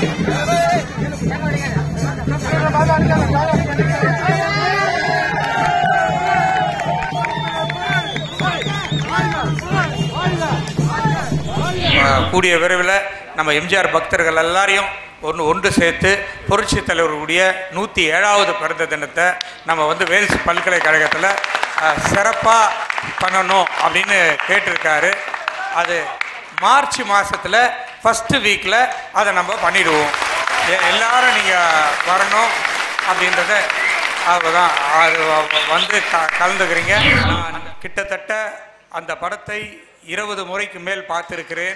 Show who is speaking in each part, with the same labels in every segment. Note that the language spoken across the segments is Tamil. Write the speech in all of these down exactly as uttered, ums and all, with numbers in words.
Speaker 1: கூடிய விரைவில் நம்ம எம்ஜிஆர் பக்தர்கள் எல்லாரையும் ஒன்று ஒன்று சேர்த்து புரட்சி தலைவர்களுடைய நூற்றி ஏழாவது பிறந்த தினத்தை நம்ம வந்து வேல்ஸ் பல்கலைக்கழகத்தில் சிறப்பாக பண்ணணும் அப்படின்னு கேட்டிருக்காரு. அது மார்ச் மாதத்தில் ஃபஸ்ட்டு வீக்கில் அதை நம்ம பண்ணிவிடுவோம். எல்லாரும் நீங்கள் வரணும் அப்படின்றத அதுதான் அது வந்து க கலந்துக்கிறீங்க. நான் கிட்டத்தட்ட அந்த படத்தை இருபது முறைக்கு மேல் பார்த்திருக்கிறேன்.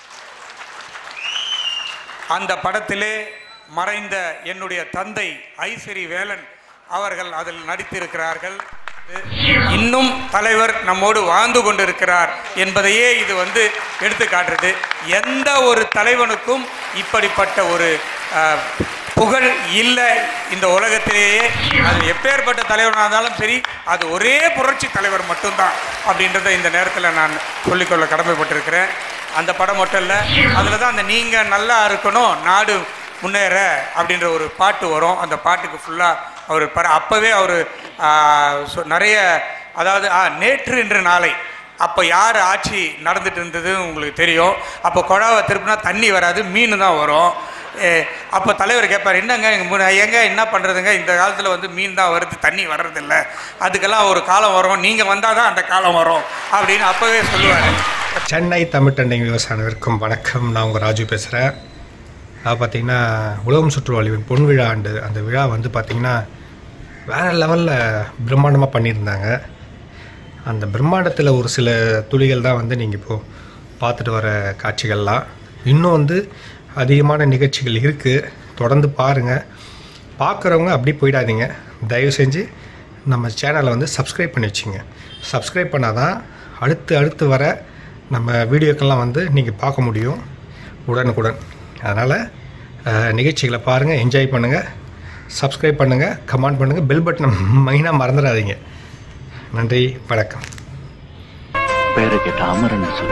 Speaker 1: அந்த படத்திலே மறைந்த என்னுடைய தந்தை ஐஸ்வரி வேலன் அவர்கள் அதில் நடித்திருக்கிறார்கள். இன்னும் தலைவர் நம்மோடு வாழ்ந்து கொண்டிருக்கிறார் என்பதையே இது வந்து எடுத்து காட்டுறது. எந்த ஒரு தலைவனுக்கும் இப்படிப்பட்ட ஒரு புகழ் இல்லை இந்த உலகத்திலேயே. அது எப்பேற்பட்ட தலைவனாக இருந்தாலும் சரி, அது ஒரே புரட்சி தலைவர் மட்டும்தான் அப்படின்றத இந்த நேரத்தில் நான் சொல்லிக்கொள்ள கடமைப்பட்டிருக்கிறேன். அந்த படம் மட்டும் இல்லை, அதில் தான் அந்த நீங்கள் நல்லா இருக்கணும் நாடு முன்னேற அப்படின்ற ஒரு பாட்டு வரும். அந்த பாட்டுக்கு ஃபுல்லாக அவர் பர அப்போவே அவர் நிறைய அதாவது நேற்று இன்று நாளை அப்போ யார் ஆட்சி நடந்துட்டு இருந்தது உங்களுக்கு தெரியும். அப்போ குழாவை திருப்பினா தண்ணி வராது, மீன் தான் வரும். அப்போ தலைவர் கேட்பார், என்னங்க எங்க என்ன பண்ணுறதுங்க, இந்த காலத்தில் வந்து மீன் தான் வருது, தண்ணி வர்றதில்லை, அதுக்கெல்லாம் ஒரு காலம் வரும், நீங்கள் வந்தால் தான் அந்த காலம் வரும் அப்படின்னு அப்போவே சொல்லுவார்.
Speaker 2: சென்னை தமிழ் டெண்டிங் விவசாயினருக்கும் வணக்கம். நான் உங்கள் ராஜு பேசுகிறேன். அது பார்த்திங்கன்னா உலகம் சுற்றுவாளிவின் பொன் விழா ஆண்டு அந்த விழா வந்து பார்த்திங்கன்னா வேறு லெவலில் பிரம்மாண்டமாக பண்ணியிருந்தாங்க. அந்த பிரம்மாண்டத்தில் ஒரு சில துளிகள் தான் வந்து நீங்கள் இப்போது பார்த்துட்டு வர காட்சிகள்லாம். இன்னும் வந்து அதிகமான நிகழ்ச்சிகள் இருக்குது, தொடர்ந்து பாருங்கள். பார்க்குறவங்க அப்படி போயிடாதீங்க, தயவு செஞ்சு நம்ம சேனலை வந்து சப்ஸ்கிரைப் பண்ணி வச்சுங்க. சப்ஸ்கிரைப் பண்ணால் தான் அடுத்து அடுத்து வர நம்ம வீடியோக்கெல்லாம் வந்து நீங்கள் பார்க்க முடியும் உடனுக்குடன். அதனால் நிகழ்ச்சிகளை பாருங்கள், என்ஜாய் பண்ணுங்கள், சப்ஸ்கிரைப் பண்ணுங்கள், கமெண்ட் பண்ணுங்கள், பெல் பட்டனை மெயினாக மறந்துடாதீங்க. நன்றி, வணக்கம்.
Speaker 3: பேரு கேட்ட அமரன் சொல்லு.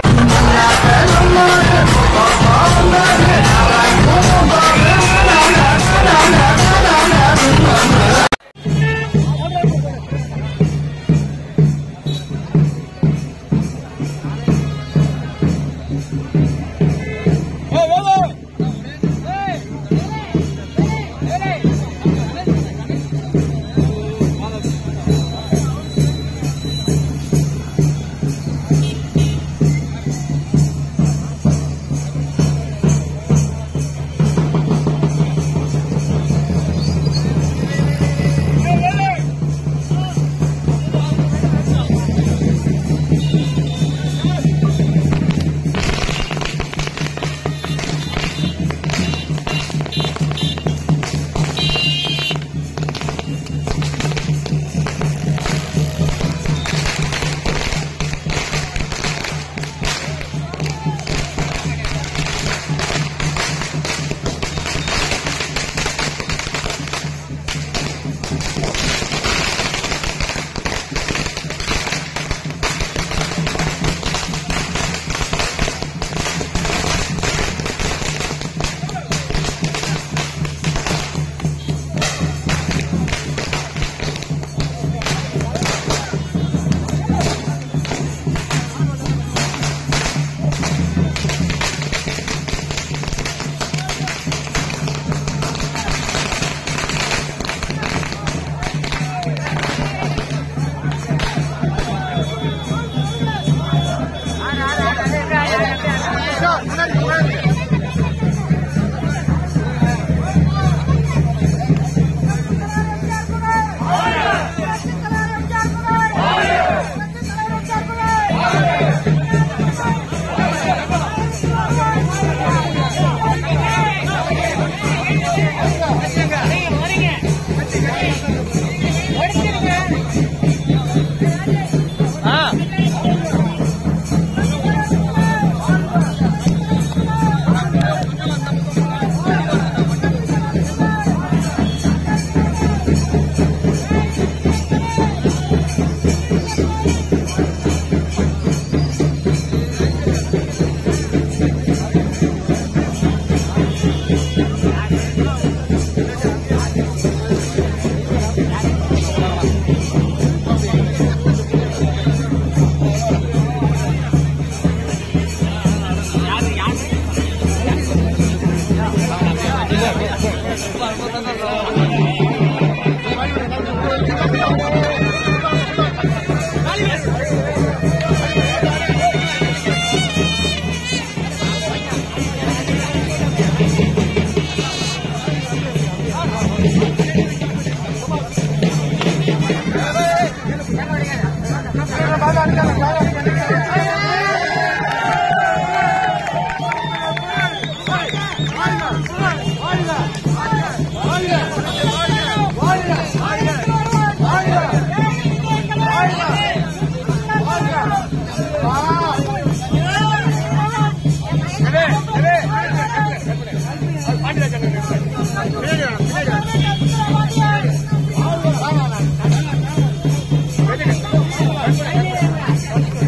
Speaker 4: Thank you.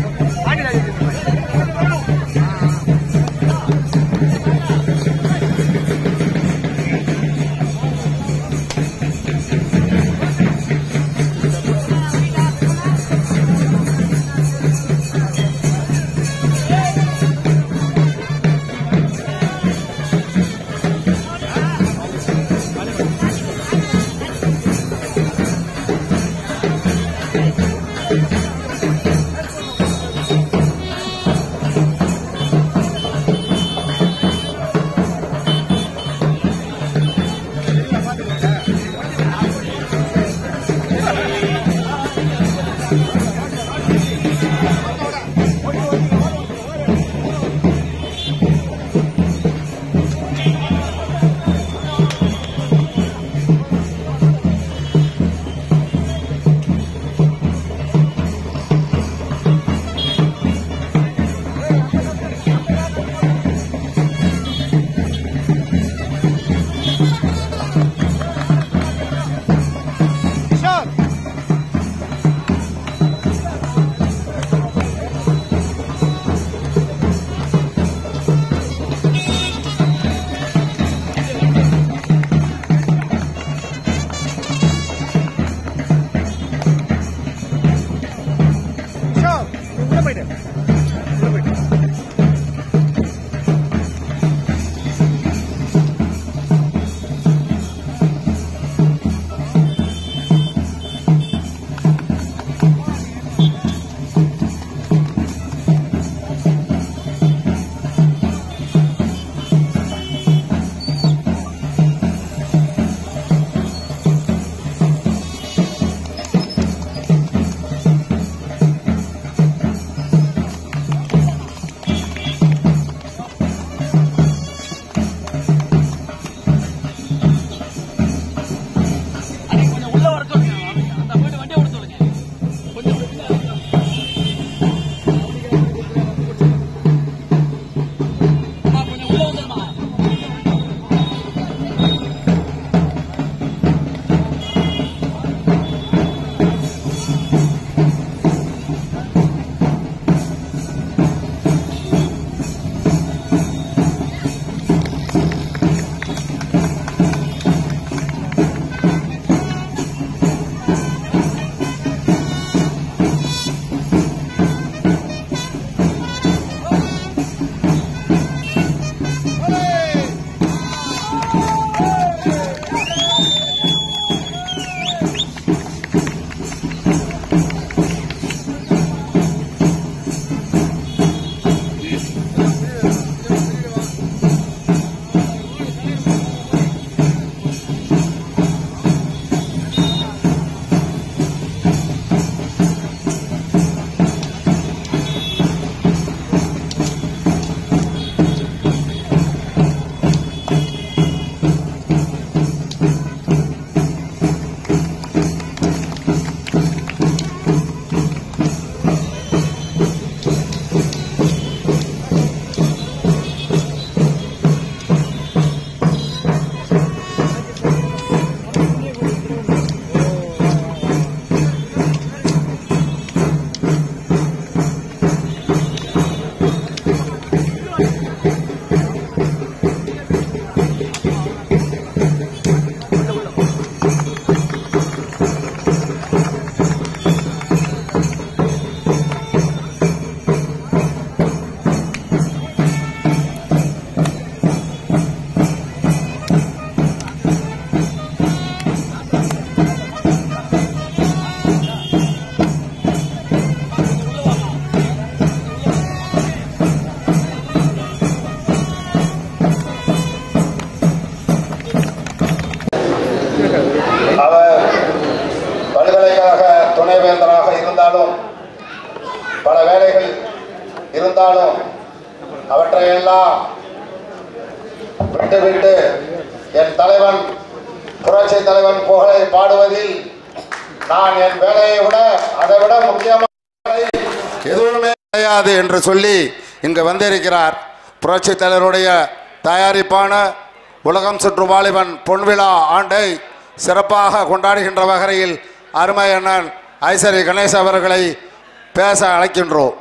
Speaker 4: வேலைகள் இருந்தாலும் அவற்றையெல்லாம் விட்டுவிட்டு என் தலைவன் புரட்சி தலைவன் புகழை பாடுவதில் நான் என் வேலையை விட அதை விட முக்கியமான எதுவுமே கிடையாது என்று சொல்லி இங்கு வந்திருக்கிறார். புரட்சி தலைவருடைய தயாரிப்பான உலகம் சுற்று வாலிபன் பொன்விழா ஆண்டை சிறப்பாக கொண்டாடுகின்ற வகையில் அருமை அண்ணன் ஐசரி கணேஷ் அவர்களை பேச அழைக்கின்றோம்.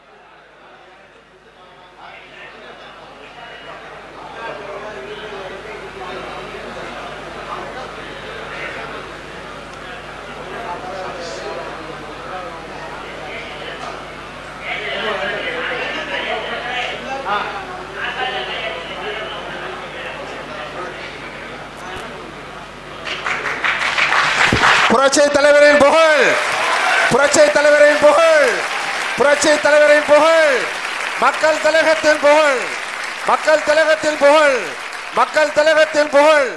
Speaker 4: புரட்சி தலைவரின் புகழ், புரட்சி தலைவரின் புகழ், புரட்சி தலைவரின் புகழ், மக்கள் தலைவத்தின் புகழ், மக்கள் தலைவத்தின் புகழ், மக்கள் தலைவத்தின் புகழ்.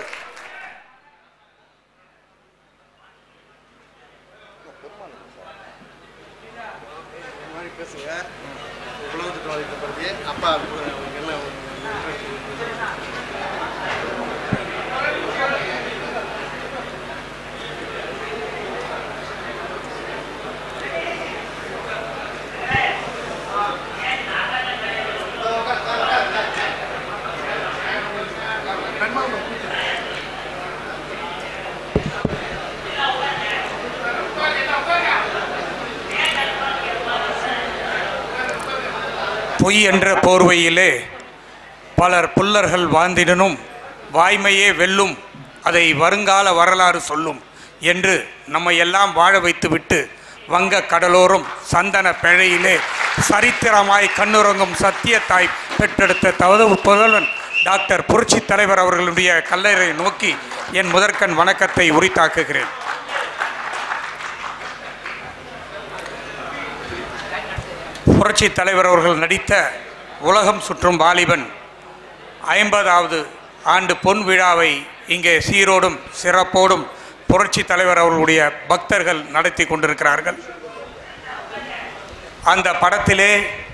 Speaker 1: பொய் என்ற போர்வையிலே பலர் புல்லர்கள் வாழ்ந்திடனும் வாய்மையே வெல்லும், அதை வருங்கால வரலாறு சொல்லும் என்று நம்மை எல்லாம் வாழ வைத்துவிட்டு வங்க கடலோரம் சந்தன பிழையிலே சரித்திரமாய் கண்ணுறங்கும் சத்தியத்தாய் பெற்றெடுத்த தவறு புதல்வன் டாக்டர் புரட்சி தலைவர் அவர்களுடைய கல்லறை நோக்கி என் முதற்கண் வணக்கத்தை உரித்தாக்குகிறேன். புரட்சி தலைவர் அவர்கள் நடித்த உலகம் சுற்றும் வாலிபன் ஐம்பதாவது ஆண்டு பொன் விழாவை இங்கே சீரோடும் சிறப்போடும் புரட்சி தலைவர் அவர்களுடைய பக்தர்கள் நடத்தி கொண்டிருக்கிறார்கள். அந்த படத்திலே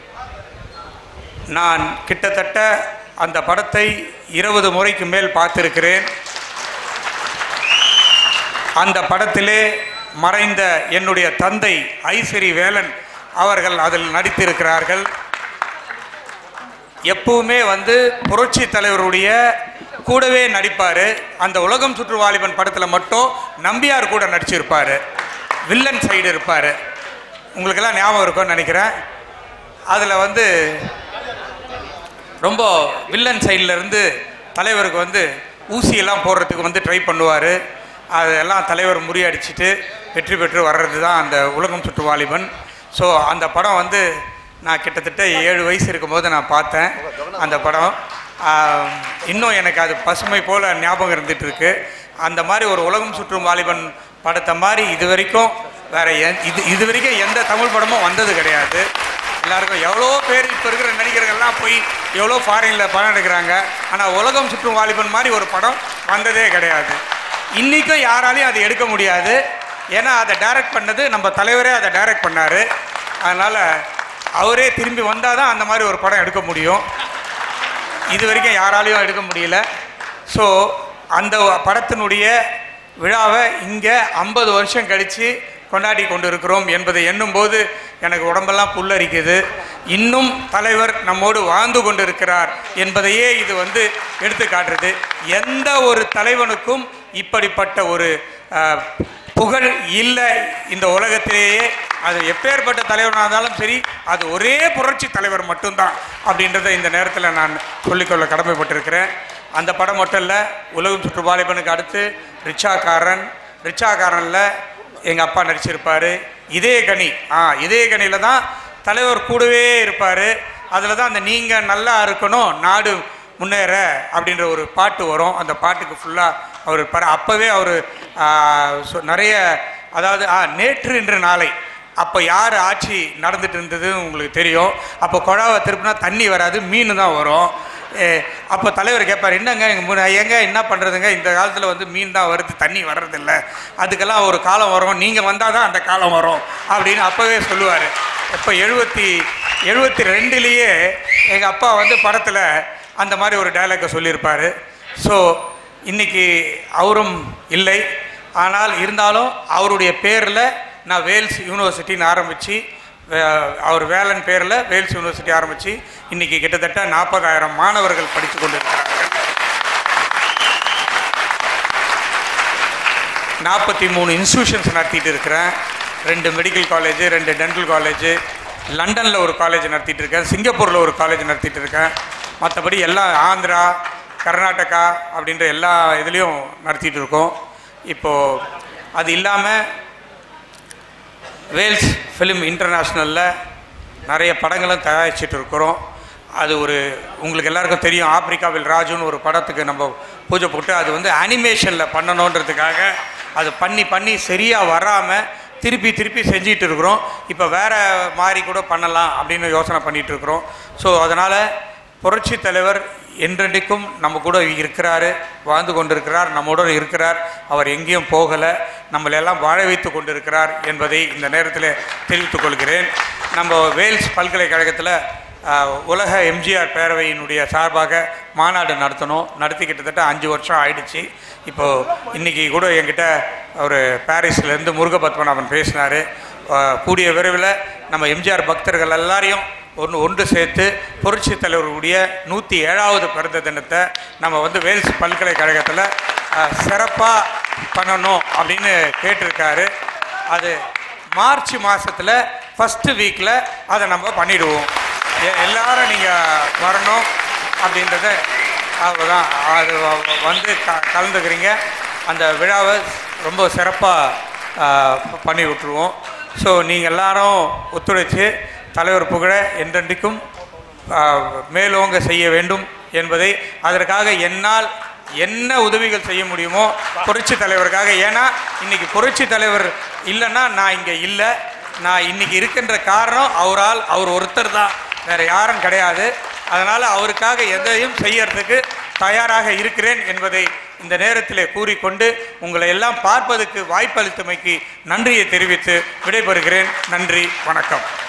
Speaker 1: நான் கிட்டத்தட்ட அந்த படத்தை இருபது முறைக்கு மேல் பார்த்திருக்கிறேன். அந்த படத்திலே மறைந்த என்னுடைய தந்தை ஐசரி வேலன் அவர்கள் அதில் நடித்திருக்கிறார்கள். எப்பவுமே வந்து புரட்சி தலைவருடைய கூடவே நடிப்பார். அந்த உலகம் சுற்று வாலிபன் படத்தில் மட்டும் நம்பியார் கூட நடிச்சிருப்பார், வில்லன் சைடு இருப்பார். உங்களுக்கெல்லாம் ஞாபகம் இருக்கும்னு நினைக்கிறேன். அதில் வந்து ரொம்ப வில்லன் சைட்லேருந்து தலைவருக்கு வந்து ஊசியெல்லாம் போடுறதுக்கு வந்து ட்ரை பண்ணுவார். அதெல்லாம் தலைவர் முறியடிச்சிட்டு வெற்றி பெற்று வர்றது தான் அந்த உலகம் சுற்று வாலிபன். ஸோ அந்த படம் வந்து நான் கிட்டத்தட்ட ஏழு வயசு இருக்கும்போது நான் பார்த்தேன். அந்த படம் இன்னும் எனக்கு அது பசுமை போல் ஞாபகம் இருந்துகிட்ருக்கு. அந்த மாதிரி ஒரு உலகம் சுற்றும் வாலிபன் படத்தை மாதிரி இது வரைக்கும் வேறு இது இது வரைக்கும் எந்த தமிழ் படமும் வந்தது கிடையாது. எல்லாருக்கும் எவ்வளோ பேர் இப்போ இருக்கிற நடிகர்கள்லாம் போய் எவ்வளோ ஃபாரினில் படம் எடுக்கிறாங்க. ஆனால் உலகம் சுற்றும் வாலிபன் மாதிரி ஒரு படம் வந்ததே கிடையாது. இன்றைக்கும் யாராலையும் அதை எடுக்க முடியாது. ஏன்னா அதை டைரக்ட் பண்ணது நம்ம தலைவரே அதை டைரக்ட் பண்ணார். அதனால் அவரே திரும்பி வந்தால் தான் அந்த மாதிரி ஒரு படம் எடுக்க முடியும். இது வரைக்கும் யாராலையும் எடுக்க முடியல. ஸோ அந்த படத்தினுடைய விழாவை இங்கே ஐம்பது வருஷம் கழித்து கொண்டாடி கொண்டு இருக்கிறோம் என்பதை எண்ணும்போது எனக்கு உடம்பெல்லாம் புல்லரிக்குது. இன்னும் தலைவர் நம்மோடு வாழ்ந்து கொண்டு இருக்கிறார் என்பதையே இது வந்து எடுத்து காட்டுறது. எந்த ஒரு தலைவனுக்கும் இப்படிப்பட்ட ஒரு புகழ் இல்லை இந்த உலகத்திலேயே. அது எப்பேற்பட்ட தலைவனாக இருந்தாலும் சரி, அது ஒரே புரட்சி தலைவர் மட்டும்தான் அப்படின்றத இந்த நேரத்தில் நான் சொல்லிக்கொள்ள கடமைப்பட்டிருக்கிறேன். அந்த படம் மட்டும் இல்லை, உலகம் சுற்று வாலிபனுக்கு அடுத்து ரிச்சாக்காரன், ரிச்சாக்காரனில் எங்கள் அப்பா நடிச்சிருப்பார். இதே கனி, ஆ இதே கனியில் தான் தலைவர் கூடவே இருப்பார். அதில் தான் அந்த நீங்கள் நல்லா இருக்கணும் நாடு முன்னேற அப்படின்ற ஒரு பாட்டு வரும். அந்த பாட்டுக்கு ஃபுல்லாக அவர் இருப்பார். அப்போவே அவர் நிறைய, அதாவது ஆ நேற்று இன்று நாளை, அப்போ யார் ஆட்சி நடந்துட்டு இருந்தது உங்களுக்கு தெரியும். அப்போ குழாவை திருப்பினா தண்ணி வராது, மீன் தான் வரும். அப்போ தலைவர் கேட்பார், என்னங்க எங்கள் எங்க என்ன பண்ணுறதுங்க, இந்த காலத்தில் வந்து மீன் தான் வருது, தண்ணி வர்றதில்ல, அதுக்கெல்லாம் ஒரு காலம் வரும், நீங்கள் வந்தால் தான் அந்த காலம் வரும் அப்படின்னு அப்போவே சொல்லுவார். இப்போ எழுபத்தி எழுபத்தி ரெண்டுலேயே எங்கள் அப்பா வந்து படத்தில் அந்த மாதிரி ஒரு டைலாக்கை சொல்லியிருப்பார். ஸோ இன்றைக்கி அவரும் இல்லை, ஆனால் இருந்தாலும் அவருடைய பேரில் நான் வேல்ஸ் யூனிவர்சிட்டின்னு ஆரம்பித்து, அவர் வேலன் பேரில் வேல்ஸ் யூனிவர்சிட்டி ஆரம்பித்து இன்றைக்கி கிட்டத்தட்ட நாற்பதாயிரம் மாணவர்கள் படித்து கொண்டு இருக்கிறார்கள். நாற்பத்தி மூணு இன்ஸ்டியூஷன்ஸ் நடத்திட்டு இருக்கிறேன். ரெண்டு மெடிக்கல் காலேஜு, ரெண்டு டென்டல் காலேஜு, லண்டனில் ஒரு காலேஜ் நடத்திட்டு இருக்கேன், சிங்கப்பூரில் ஒரு காலேஜ் நடத்திட்டு இருக்கேன். மற்றபடி எல்லா ஆந்திரா, கர்நாடகா அப்படின்ற எல்லா இதுலேயும் நடத்திட்டு இருக்கோம். இப்போது அது இல்லாமல் வேல்ஸ் ஃபிலிம் இன்டர்நேஷ்னலில் நிறைய படங்களும் தயாரிச்சிட்டு இருக்கிறோம். அது ஒரு உங்களுக்கு எல்லாருக்கும் தெரியும், ஆப்பிரிக்காவில் ராஜுன்னு ஒரு படத்துக்கு நம்ம பூஜை போட்டு அது வந்து அனிமேஷனில் பண்ணணுன்றதுக்காக அது பண்ணி பண்ணி சரியாக வராமல் திருப்பி திருப்பி செஞ்சிகிட்டு இருக்கிறோம். இப்போ வேறு மாதிரி கூட பண்ணலாம் அப்படின்னு யோசனை பண்ணிகிட்டு இருக்கிறோம். ஸோ அதனால் புரட்சி தலைவர் என்றென்றைக்கும் நம்ம கூட இருக்கிறார், வாழ்ந்து கொண்டிருக்கிறார், நம்முடன் இருக்கிறார். அவர் எங்கேயும் போகலை, நம்மளெல்லாம் வாழ வைத்து கொண்டிருக்கிறார் என்பதை இந்த நேரத்தில் தெரிவித்துக் கொள்கிறேன். நம்ம வேல்ஸ் பல்கலைக்கழகத்தில் உலக எம்ஜிஆர் பேரவையினுடைய சார்பாக மாநாடு நடத்தணும். நடத்தி கிட்டத்தட்ட அஞ்சு வருஷம் ஆயிடுச்சு. இப்போது இன்றைக்கி கூட என்கிட்ட ஒரு பாரிஸ்லேருந்து முருகபத்மநாபன் பேசினார். கூடிய விரைவில் நம்ம எம்ஜிஆர் பக்தர்கள் எல்லாரையும் ஒன்று ஒன்று சேர்த்து புரட்சி தலைவருடைய நூற்றி ஏழாவது பிறந்த தினத்தை நம்ம வந்து வேல்ஸ் பல்கலைக்கழகத்தில் சிறப்பாக பண்ணணும் அப்படின்னு கேட்டிருக்காரு. அது மார்ச் மாதத்தில் ஃபஸ்ட்டு வீக்கில் அதை நம்ம பண்ணிவிடுவோம். எல்லாரும் நீங்கள் வரணும் அப்படின்றத அதுதான் அது வந்து க கலந்துக்கிறீங்க. அந்த விழாவை ரொம்ப சிறப்பாக பண்ணி விட்டுருவோம். ஸோ நீங்கள் எல்லாரும் ஒத்துழைச்சு தலைவர் புகழ என்றென்றைக்கும் மேலோங்க செய்ய வேண்டும் என்பதை, அதற்காக என்னால் என்ன உதவிகள் செய்ய முடியுமோ புரட்சி தலைவருக்காக. ஏன்னா இன்றைக்கி புரட்சி தலைவர் இல்லைன்னா நான் இங்கே இல்லை. நான் இன்றைக்கி இருக்கின்ற காரணம் அவரால், அவர் ஒருத்தர் தான், வேறு யாரும் கிடையாது. அதனால் அவருக்காக எதையும் செய்யறதுக்கு தயாராக இருக்கிறேன் என்பதை இந்த நேரத்தில் கூறிக்கொண்டு உங்களை எல்லாம் பார்ப்பதற்கு வாய்ப்பளித்தமைக்கு நன்றியை தெரிவித்து விடைபெறுகிறேன். நன்றி, வணக்கம்.